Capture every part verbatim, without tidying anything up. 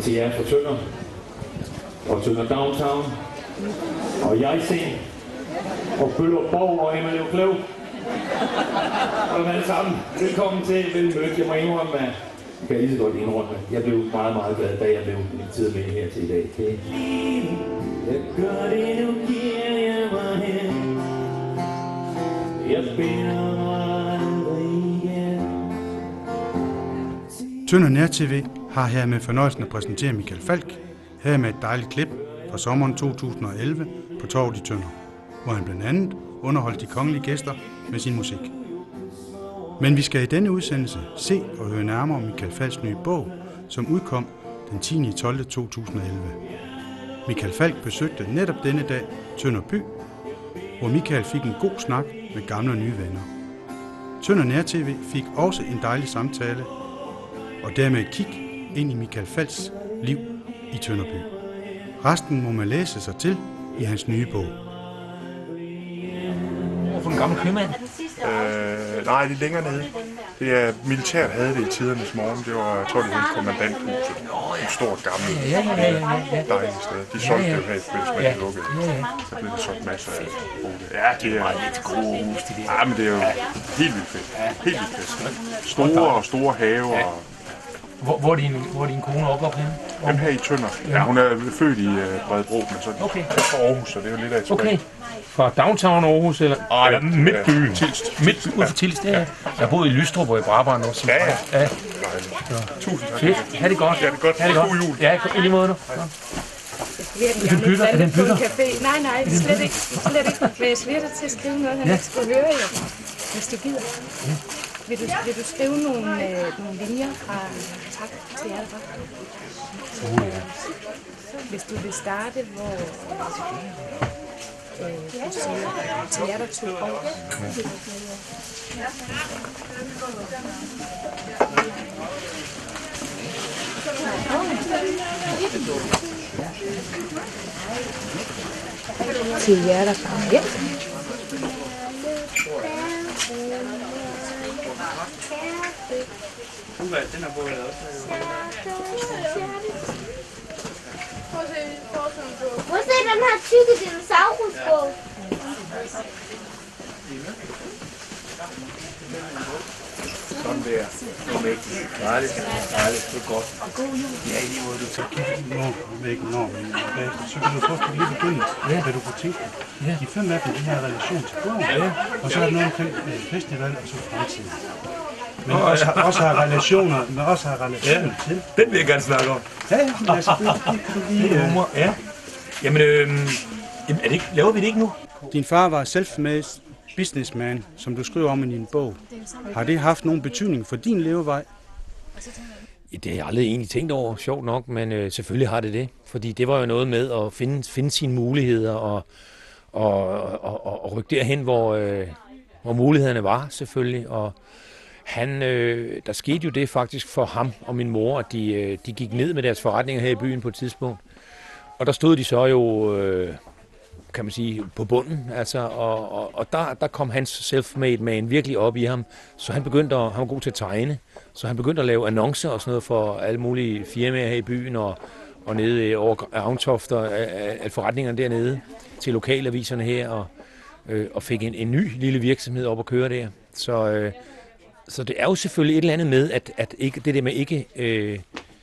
Og til jer fra Tønder, og Tønder Downtown, og Hjejsen, og Bøllerborg og Emmerlev Kløv. Og dem alle sammen, velkommen til Velmødt. Jeg må indrømme, at jeg kan lige så godt indrømme, jeg blev meget, meget glad, da jeg blev inviteret med her til i dag. Okay? Jeg gør det, nu giver jeg mig hen. Jeg binder mig aldrig igen. Tønder Nær T V har her med fornøjelsen at præsentere Michael Falch, her med et dejligt klip fra sommeren to tusind og elleve på Torvet i Tønder, hvor han blandt andet underholdt de kongelige gæster med sin musik. Men vi skal i denne udsendelse se og høre nærmere om Michael Falchs nye bog, som udkom den tiende tolvte to tusind og elleve. Michael Falch besøgte netop denne dag Tønder by, hvor Michael fik en god snak med gamle og nye venner. Tønder Nær T V fik også en dejlig samtale, og dermed et kig ind i Michael Falchs liv i Tønder by. Resten må man læse sig til i hans nye bog. For en gammel købmand? Øh, nej, det er længere nede. Det er militært havde det i tidernes morgen. Det var, jeg tror, det hed kommandanthuset. Et stort gammelt, ja, ja, ja, ja, ja. dejligt sted. De solgte det jo her i forbindelse med, at de lukkede. Så blev det solgt masser af boliger. Ja, det er lidt gode hus, de der. Ja, men det er jo helt vildt fedt. Helt vildt fedt. Store og store haver. Hvor, hvor, er din, hvor er din kone opvokset henne? Dem her i Tønder. Ja, hun er født i uh, Bredebro, men så okay. fra Aarhus, så det er jo lidt af et spring. Okay. Fra downtown Aarhus, eller, Ej, eller midtbyen? Ja, Tilst. Midt ud for Tilst, ja. Jeg boede i Lystrup og i Brabrand også. Ja, ja. ja. Tusind tak. Fedt. Ha' det godt. Ja, det er godt. Ha' det godt. God jul. Ja, i lige måde nu. Er den bytter? Er den bytter? Nej, nej, slet ikke. Slet ikke. Men jeg svirter til at skrive noget, han ja. ikke skulle høre, jo. Hvis du gider. Ja. Vil, du, vil du skrive nogle, øh, nogle linjer fra tak til jer? Oh, ja. Hvis du vil starte, hvor øh, du siger, til jer, der tog over. Til jer, der kom hjem. Den er både også. Prøv at se den her tykke dinosaurusbog. Sådan der. Dejligt. Dejligt. Det er godt. Ja, i lige måde, du tager. Nå, ikke nå, men så kan du først lige begynde, ja. Hvad du kunne tænke. Ja. De fem af dem, de har relation til bogen, ja. Og så er der noget omkring festival og så fremtiden. Men oh, også, ja. også har relationer, men også har relationer ja. Til. Den vil jeg gerne snakke om. Ja, ja, selvfølgelig. Det kan humor, ja. Jamen, øh, er det ikke, laver vi det ikke nu? Din far var self-made businessman, som du skriver om i din bog. Har det haft nogen betydning for din levevej? Det har jeg aldrig egentlig tænkt over, sjovt nok, men øh, selvfølgelig har det det. Fordi det var jo noget med at finde, finde sine muligheder og, og, og, og, og rykke derhen, hvor, øh, hvor mulighederne var selvfølgelig. Og han, øh, der skete jo det faktisk for ham og min mor, at de, øh, de gik ned med deres forretninger her i byen på et tidspunkt. Og der stod de så jo, øh, kan man sige, på bunden, altså, og, og, og der, der kom hans self-made man virkelig op i ham, så han begyndte at, han var god til at tegne, så han begyndte at lave annoncer og sådan noget for alle mulige firmaer her i byen, og, og nede over Avntofter, af forretningerne dernede, til lokalaviserne her, og, øh, og fik en, en ny lille virksomhed op at køre der. Så, øh, så det er jo selvfølgelig et eller andet med, at, at ikke, det der med ikke, øh,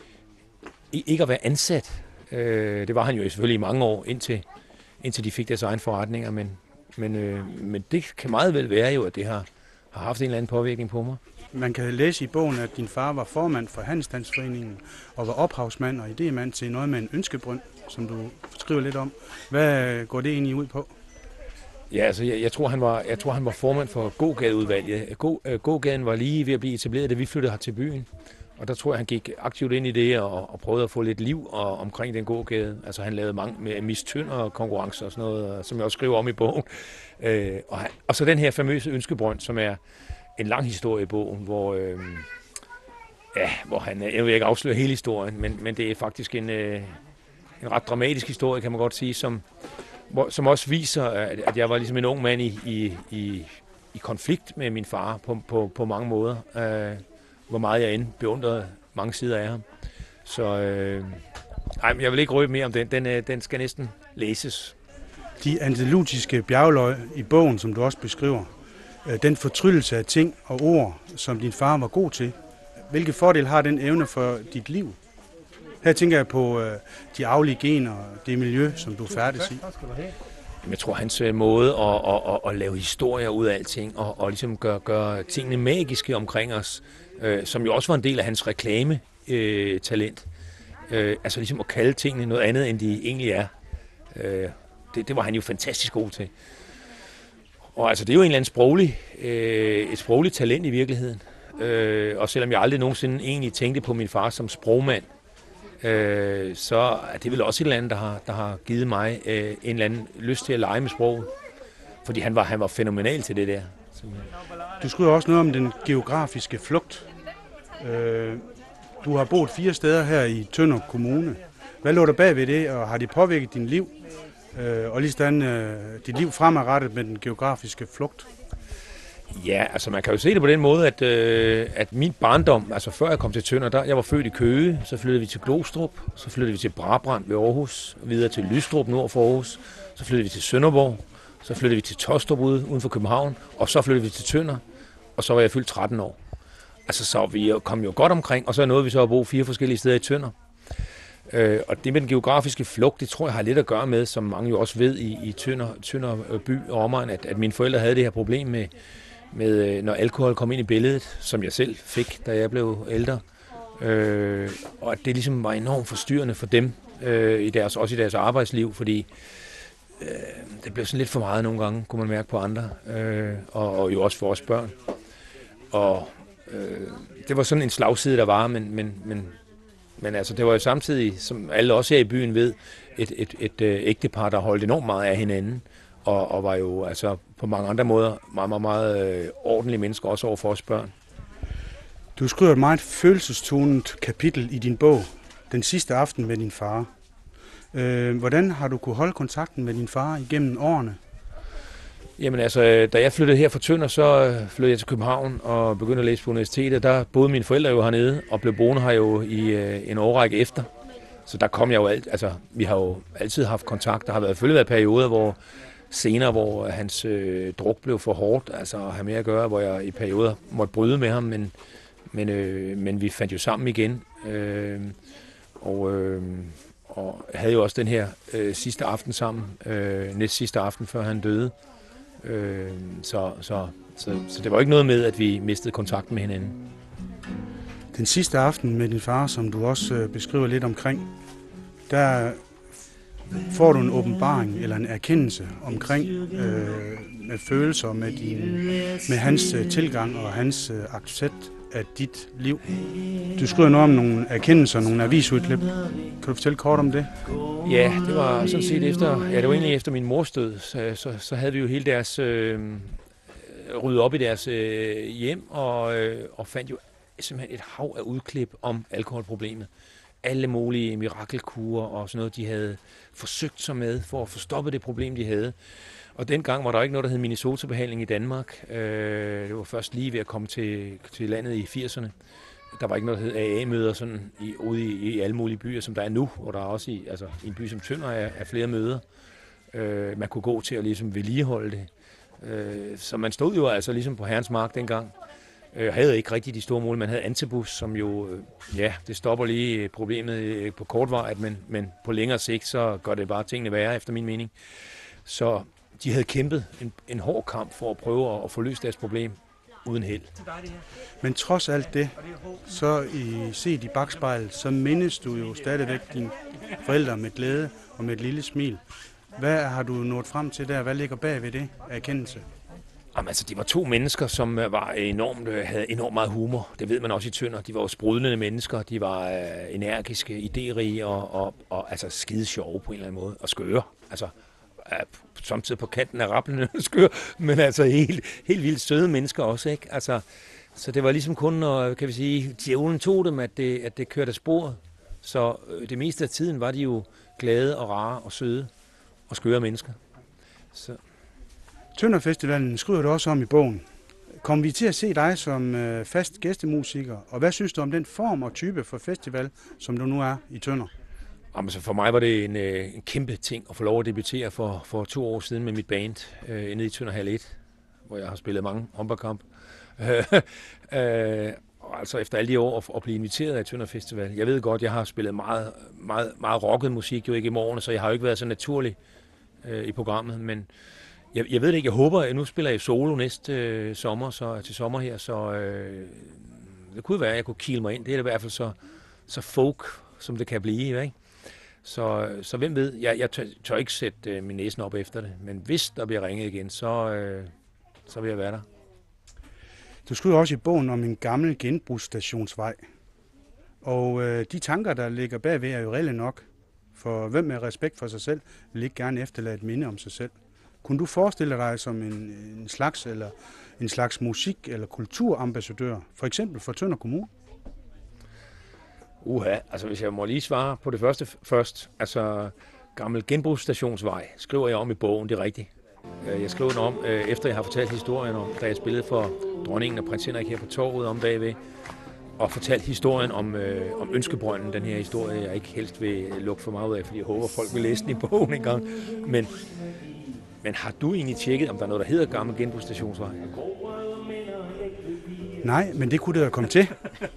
ikke at være ansat, øh, det var han jo selvfølgelig i mange år, indtil indtil de fik deres egen forretninger, men, men, øh, men det kan meget vel være jo, at det har, har haft en eller anden påvirkning på mig. Man kan læse i bogen, at din far var formand for Handelsstandsforeningen og var ophavsmand og idémand til noget med en ønskebrønd, som du skriver lidt om. Hvad går det egentlig ud på? Ja, altså jeg, jeg, tror, han var, jeg tror, han var formand for Gågadeudvalget. Gå, øh, Gågaden var lige ved at blive etableret, da vi flyttede her til byen. Og der tror jeg, han gik aktivt ind i det og, og prøvede at få lidt liv og, omkring den gågade. Altså han lavede mange med Miss Tønder konkurrencer og sådan noget, som jeg også skriver om i bogen. Øh, og, han, og så den her famøse ønskebrønd, som er en lang historie i bogen, hvor, øh, ja, hvor han, jeg vil ikke afsløre hele historien, men, men det er faktisk en, øh, en ret dramatisk historie, kan man godt sige, som, hvor, som også viser, at, at jeg var ligesom en ung mand i, i, i, i konflikt med min far på, på, på mange måder. Øh, hvor meget jeg end beundrede mange sider af ham. Så øh, ej, jeg vil ikke røbe mere om den. Den, øh, den skal næsten læses. De andalusiske bjergløg i bogen, som du også beskriver, øh, den fortryllelse af ting og ord, som din far var god til. Hvilke fordele har den evne for dit liv? Her tænker jeg på øh, de arvelige gener og det miljø, som du færdes i. Jeg tror, hans måde at, at, at, at lave historier ud af alting, og, og ligesom gøre, gøre tingene magiske omkring os, øh, som jo også var en del af hans reklame-talent. Øh, øh, altså ligesom at kalde tingene noget andet, end de egentlig er. Øh, det, det var han jo fantastisk god til. Og altså, det er jo en eller anden sproglig, øh, et sprogligt talent i virkeligheden. Øh, og selvom jeg aldrig nogensinde egentlig tænkte på min far som sprogmand, øh, så er det vel også et eller andet, der har, der har givet mig øh, en eller anden lyst til at lege med sproget. Fordi han var, han var fænomenal til det der. Du skriver også noget om den geografiske flugt. Øh, du har boet fire steder her i Tønder Kommune. Hvad lå der bag ved det, og har det påvirket dit liv? Øh, og lige sådan øh, dit liv fremadrettet med den geografiske flugt? Ja, altså man kan jo se det på den måde, at, øh, at min barndom, altså før jeg kom til Tønder, der, jeg var født i Køge, så flyttede vi til Glostrup, så flyttede vi til Brabrand ved Aarhus, videre til Lystrup nord for Aarhus, så flyttede vi til Sønderborg, så flyttede vi til Tostrup ude, uden for København, og så flyttede vi til Tønder, og så var jeg fyldt tretten år. Altså så vi kom jo godt omkring, og så nåede vi så at bo fire forskellige steder i Tønder. Øh, og det med den geografiske flugt, det tror jeg har lidt at gøre med, som mange jo også ved i, i Tønder, Tønder by og omegn, at, at mine forældre havde det her problem med, med, når alkohol kom ind i billedet, som jeg selv fik, da jeg blev ældre. Øh, og at det ligesom var enormt forstyrrende for dem, øh, i deres, også i deres arbejdsliv, fordi øh, det blev sådan lidt for meget nogle gange, kunne man mærke på andre, øh, og, og jo også for os børn. Og øh, det var sådan en slagside, der var, men, men, men, men altså, det var jo samtidig, som alle også her i byen ved, et, et, et, et ægtepar, der holdt enormt meget af hinanden, og, og var jo altså på mange andre måder meget, meget, meget øh, ordentlige mennesker, også over for os børn. Du skriver et meget følelsestonet kapitel i din bog, Den sidste aften med din far. Øh, hvordan har du kunne holde kontakten med din far igennem årene? Jamen altså, da jeg flyttede her fra Tønder, så flyttede jeg til København og begyndte at læse på universitetet. Der boede mine forældre jo hernede og blev boende her jo i øh, en årrække efter. Så der kom jeg jo alt, altså vi har jo altid haft kontakt. Der har været, selvfølgelig været perioder, hvor senere, hvor hans øh, druk blev for hårdt, altså at have mere at gøre, hvor jeg i perioder måtte bryde med ham, men, men, øh, men vi fandt jo sammen igen. Øh, og, øh, og havde jo også den her øh, sidste aften sammen, øh, næst sidste aften, før han døde. Øh, så, så, så, så det var ikke noget med, at vi mistede kontakten med hinanden. Den sidste aften med din far, som du også øh, beskriver lidt omkring, der får du en åbenbaring eller en erkendelse omkring øh, med følelser, med, din, med hans øh, tilgang og hans øh, accept af dit liv. Du skriver noget om nogle erkendelser, nogle avisudklip. Kan du fortælle kort om det? Ja, det var sådan set efter, ja, det var egentlig efter min mors død, så, så, så havde vi jo hele deres, øh, ryddet op i deres øh, hjem, og, øh, og fandt jo simpelthen et hav af udklip om alkoholproblemet. Alle mulige mirakelkurer og sådan noget, de havde forsøgt sig med for at få stoppet det problem, de havde. Og dengang var der ikke noget, der hed Minnesota-behandling i Danmark. Øh, det var først lige ved at komme til, til landet i firserne. Der var ikke noget, der hed A A-møder sådan i, ude i, i alle mulige byer, som der er nu, hvor der også i, altså, i en by som Tønder er, er flere møder. Øh, man kunne gå til at ligesom vedligeholde det. Øh, så man stod jo altså ligesom på Herrens Mark dengang. Jeg havde ikke rigtig de store mål. Man havde Antibus, som jo, ja, det stopper lige problemet på kort vej, men, men på længere sigt, så gør det bare tingene værre, efter min mening. Så de havde kæmpet en, en hård kamp for at prøve at, at få løst deres problem uden held. Men trods alt det, så i set i bakspejlet, så mindes du jo stadigvæk dine forældre med glæde og med et lille smil. Hvad har du nået frem til der? Hvad ligger bag ved det erkendelse? Jamen, altså, de var to mennesker, som var enormt, havde enormt meget humor. Det ved man også i Tønder. De var jo sprudlende mennesker. De var øh, energiske, idérige og, og, og altså, skide sjove på en eller anden måde. Og skøre. Altså, øh, samtidig på kanten af rablende skøre, men altså helt, helt vildt søde mennesker også, ikke? Altså, så det var ligesom kun, når, kan vi sige, djævlen tog dem, at det, at det kørte af sporet. Så øh, det meste af tiden var de jo glade og rare og søde og skøre mennesker. Så... Tønderfestivalen skriver du også om i bogen. Kommer vi til at se dig som øh, fast gæstemusiker, og hvad synes du om den form og type for festival, som du nu er i Tønder? Jamen, så for mig var det en, øh, en kæmpe ting at få lov at debutere for, for to år siden med mit band øh, inde i Tønder Hal et, hvor jeg har spillet mange håndboldkampe. øh, og altså efter alle de år at, at blive inviteret af Tønder Festival. Jeg ved godt, jeg har spillet meget, meget, meget rocket musik jo ikke i morgen, så jeg har jo ikke været så naturlig øh, i programmet, men jeg, jeg ved det ikke. Jeg håber, at nu spiller jeg solo næste øh, sommer, så til sommer her, så øh, det kunne være, at jeg kunne kile mig ind. Det er i hvert fald så, så folk, som det kan blive, ikke? Så, så hvem ved, jeg, jeg tør, tør ikke sætte øh, min næsen op efter det, men hvis der bliver ringet igen, så, øh, så vil jeg være der. Du skriver også i bogen om en gammel genbrugsstationsvej, og øh, de tanker, der ligger bagved, er jo reelle nok, for hvem med respekt for sig selv vil ikke gerne efterlade et minde om sig selv. Kunne du forestille dig som en, en slags eller en slags musik- eller kulturambassadør, for eksempel for Tønder Kommune? Uha, altså hvis jeg må lige svare på det første først, altså gammel genbrugsstationsvej skriver jeg om i bogen, det er rigtigt. Jeg skriver den om, efter jeg har fortalt historien om, da jeg spillede for dronningen og prins Henrik her på torvet om bagved, og fortalt historien om, øh, om Ønskebrønden, den her historie, jeg ikke helst vil lukke for meget ud af, fordi jeg håber, folk vil læse den i bogen en gang. Men, men har du egentlig tjekket, om der er noget, der hedder gammel genbrugsstationsvej? Nej, men det kunne det da komme til.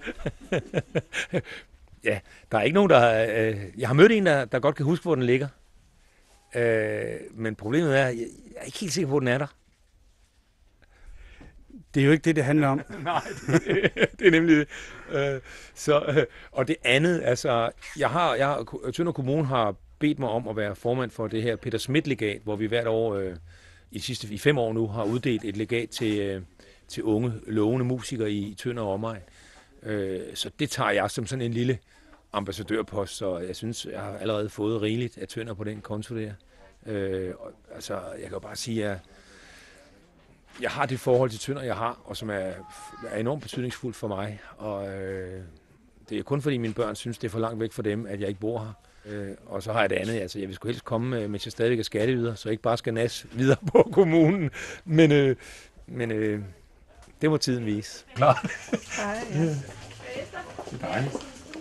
Ja, der er ikke nogen, der... Øh, jeg har mødt en, der, der godt kan huske, hvor den ligger. Øh, men problemet er, at jeg er ikke helt sikker på, hvor den er der. Det er jo ikke det, det handler om. Nej, det, det er nemlig det. Øh, så, øh, og det andet, altså... Jeg har, jeg har, Tønder Kommune har bedt mig om at være formand for det her Peter Schmidt-legat, hvor vi hvert år, øh, i de sidste i fem år nu, har uddelt et legat til, øh, til unge, lovende musikere i Tønder og omegn. Øh, så det tager jeg som sådan en lille ambassadørpost, så jeg synes, jeg har allerede fået rigeligt af Tønder på den konto der. Øh, og, altså, jeg kan jo bare sige, at jeg har det forhold til Tønder, jeg har, og som er, er enormt betydningsfuldt for mig. Og øh, det er kun fordi mine børn synes, det er for langt væk fra dem, at jeg ikke bor her. Øh, og så har jeg det andet, altså jeg vil sgu helst komme, mens jeg stadigvæk er skatteyder, så jeg ikke bare skal nas videre på kommunen. Men, øh, men øh, det må tiden vise. Klart. Hej, ja. Det er dejligt.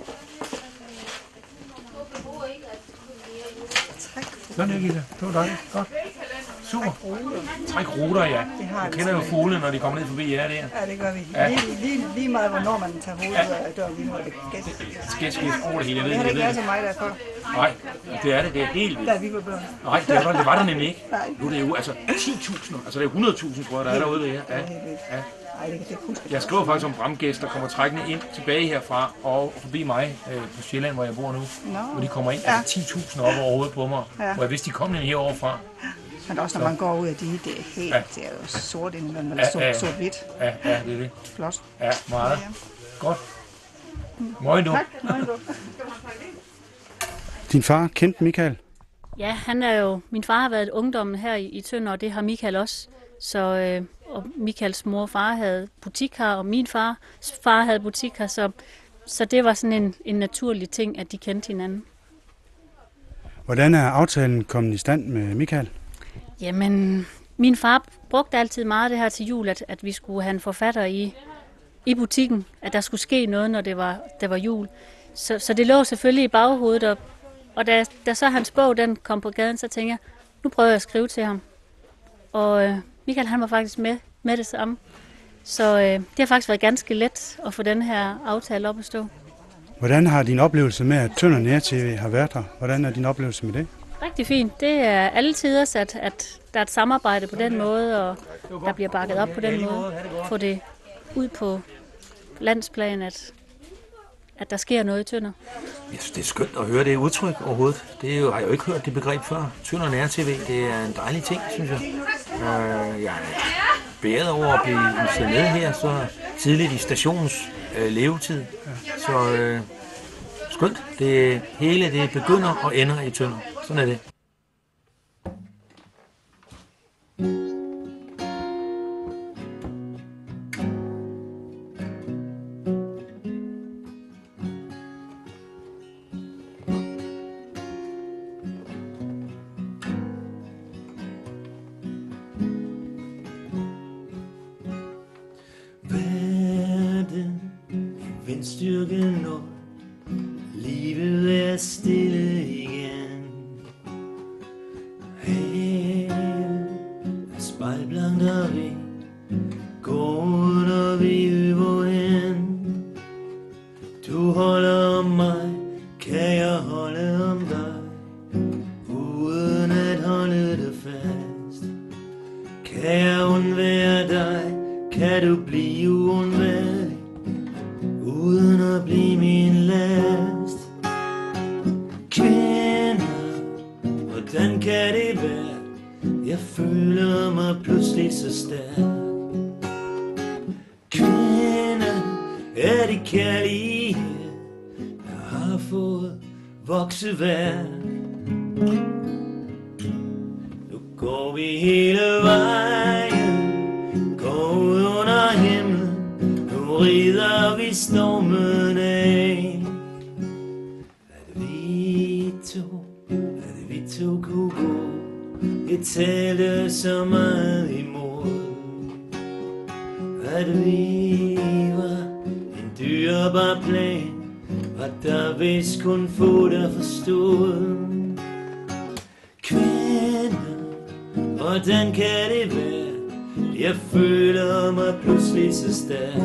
Sådan er det, det var dejligt. Godt. Super. Træk ruter, ja. Jeg kender jo fuglene, når de kommer ned forbi jer der. Ja, det gør vi. Ja. Lige, lige, lige meget, hvornår man tager hovedet ja. Ud af døren, lige nu er det gæst. Skæs, skæs over det hele. Jeg ved, det har det ikke været til mig derfor. Nej, det er det. Det er helt vildt. Da vi var børn. Nej, det var, det var der nemlig ikke. Nej. Nu er det jo altså ti tusind, altså det er hundrede tusind, tror jeg, der er derude ved jer. Ja. Ja. Ej, det, det jeg skriver faktisk om bramgæster, der kommer trækkende ind tilbage herfra og forbi mig øh, på Sjælland, hvor jeg bor nu. No. Hvor de kommer ind, ja. Altså ti tusind op over hovedet på mig, ja. Hvor jeg vidste, de kom ind herovre fra. Men også når så. Man går ud af de, det er helt, ja. Det er jo sort indimellem, eller ja, ja. Sort-hvidt. Ja, ja, det er det. Flot. Ja, meget. Ja, ja. Godt. Moin du. Tak, moin du. Din far kendte Michael? Ja, han er jo, min far har været ungdommen her i, i Tønder, og det har Michael også. Så, øh, og Michaels mor og far havde butik her, og min far, far havde butik her, så, så det var sådan en, en naturlig ting, at de kendte hinanden. Hvordan er aftalen kommet i stand med Michael? Jamen, min far brugte altid meget det her til jul, at, at vi skulle have en forfatter i, i butikken, at der skulle ske noget, når det var, det var jul. Så, så det lå selvfølgelig i baghovedet, og, og da, da så hans bog den kom på gaden, så tænkte jeg, nu prøver jeg at skrive til ham. Og øh, Michael han var faktisk med, med det samme. Så øh, det har faktisk været ganske let at få den her aftale op at stå. Hvordan har din oplevelse med, at Tønder Nær T V har været der? Hvordan er din oplevelse med det? Rigtig fint. Det er alle tiders, at, at der er et samarbejde på den måde, og der bliver bakket op på den måde. Få det ud på landsplan, at, at der sker noget i Tønder. Jeg synes, det er skønt at høre det udtryk overhovedet. Det er jo, har jeg jo ikke hørt det begreb før. Tønder Nær T V, det er en dejlig ting, synes jeg. Uh, jeg er bæret over at blive inviteret med her så tidligt i stationens uh, levetid. Så uh, skønt. Det hele det begynder og ender i Tønder. Sådan er det. styrke når livet er stille igen. Havet er spejlblankt og vi går under vi øver hen. Du holder om mig, kan jeg holde om dig, uden at holde det fast. Kan jeg undvære dig, kan du blive uundværlig, uden at blive min last. Kvinder, hvordan kan det være, jeg føler mig pludselig så stærk. Kvinder, er det kærlighed, jeg har fået vokseværk. Nu går vi hele vejen, går ud under himlen, nu rider vi stormen af. At vi to, at vi to kunne gå, jeg talte så meget imod. At vi var en dyrbar plan, og der vist kun få der forstod. Kvinder, hvordan kan det være, jeg føler mig pludselig så stærk.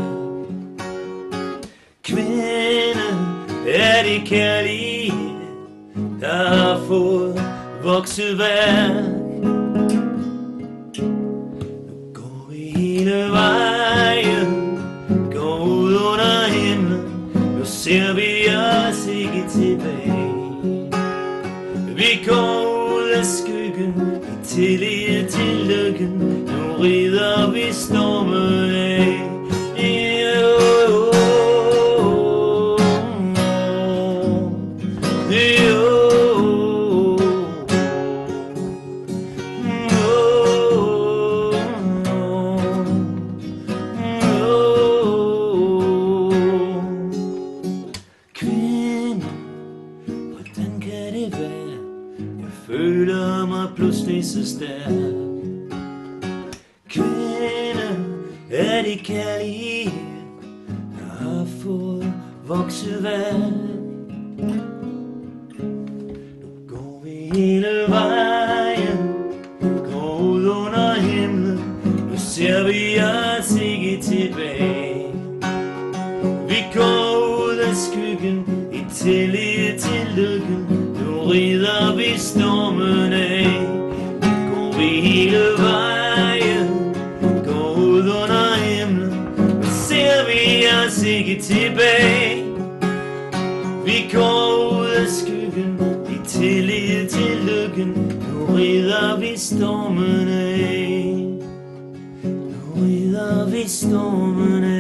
Kvinder, er det kærlighed, der har fået vokseværk. Nu går vi hele vejen, går ud under himlen, nu ser vi os ikke tilbage. Vi går ud af skyggen, i tillid til lykken, nu rider vi stormen af. Så stærk. Kvinde, er det kærlighed, jeg har fået vokseværk. Nu går vi hele vejen, går ud under himlen, nu ser vi os ikke tilbage. Vi går ud af skyggen, i tillid til lykken, nu rider vi stormen af. Hele vejen, går ud under himlen, nu ser vi os ikke tilbage. Vi går ud af skyggen, i tillid til lykken, nu rider vi stormen af. Nu rider vi stormen af.